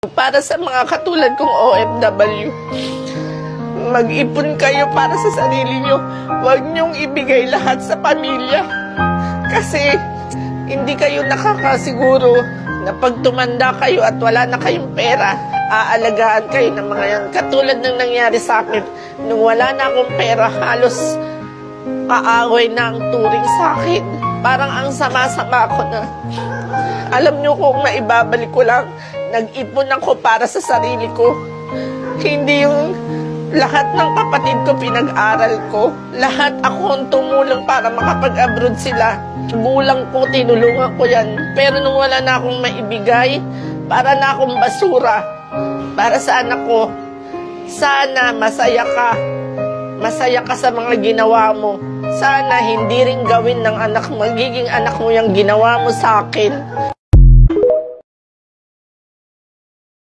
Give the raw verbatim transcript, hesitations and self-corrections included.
Para sa mga katulad kong O F W, mag-ipon kayo para sa sarili nyo. Huwag nyong ibigay lahat sa pamilya. Kasi hindi kayo nakakasiguro na pag tumanda kayo at wala na kayong pera, aalagaan kayo ng mga yan. Katulad ng nangyari sa akin, nung wala na akong pera, halos kaaway na ang turing sa akin. Parang ang sama-sama ko na. Alam nyo, kung maibabalik ko lang, nag-ipon ako para sa sarili ko. Hindi yung lahat ng kapatid ko pinag-aral ko. Lahat ako ang tumulong para makapag-abroad sila. Gulang ko, tinulungan ko yan. Pero nung wala na akong maibigay, para na akong basura. Para sa anak ko, sana masaya ka. Masaya ka sa mga ginawa mo. Sana hindi rin gawin ng anak, magiging anak mo yung ginawa mo sa akin.